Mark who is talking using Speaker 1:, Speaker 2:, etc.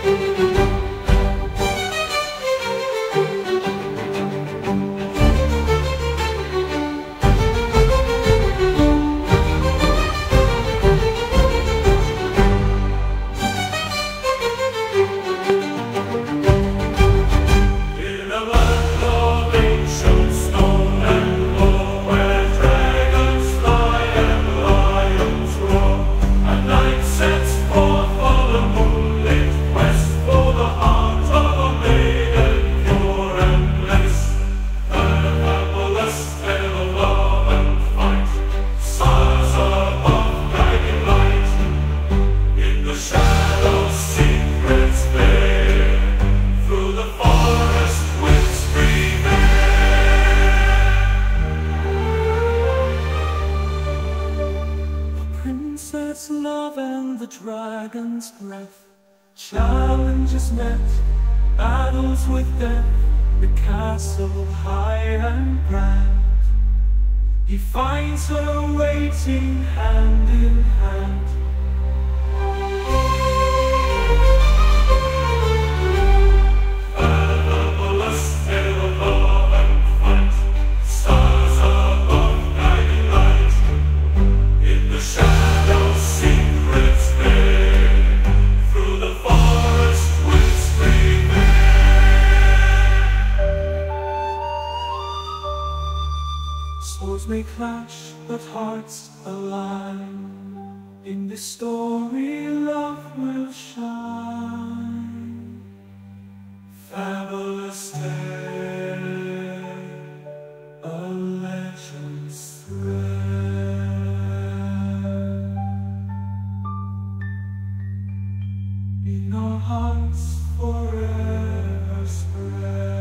Speaker 1: Princess love and the dragon's breath, challenges met, battles with death, the castle high and grand. He finds her waiting hand in hand. Swords may clash, but hearts align. In this story, love will shine. Fabulous tale, a legend's thread. In our hearts forever spread.